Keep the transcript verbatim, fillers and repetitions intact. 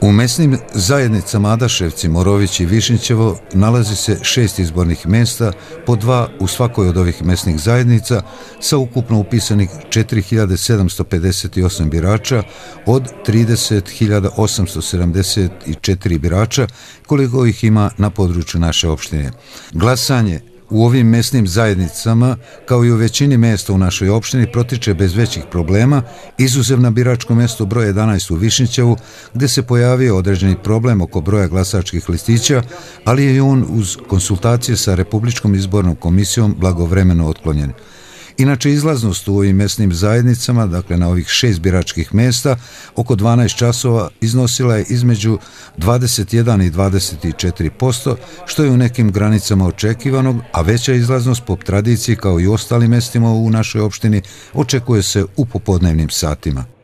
U mesnim zajednicama Adaševci, Morović i Višnjićevo nalazi se šest izbornih mjesta, po dva u svakoj od ovih mesnih zajednica, sa ukupno upisanih četiri hiljade sedamsto pedeset osam birača od trideset hiljada osamsto sedamdeset četiri birača, koliko ih ima na području naše opštine. Glasanje u ovim mesnim zajednicama, kao i u većini mjesta u našoj opštini, protiče bez većih problema, izuzev na biračko mjesto broj jedanaest u Višnjićevu, gde se pojavio određeni problem oko broja glasačkih listića, ali je on uz konsultacije sa Republičkom izbornom komisijom blagovremeno otklonjen. Inače, izlaznost u ovim mesnim zajednicama, dakle na ovih šest biračkih mjesta, oko dvanaest časova iznosila je između dvadeset jedan i dvadeset četiri posto, što je u nekim granicama očekivanog, a veća izlaznost po tradiciji kao i ostalim mestima u našoj opštini očekuje se u popodnevnim satima.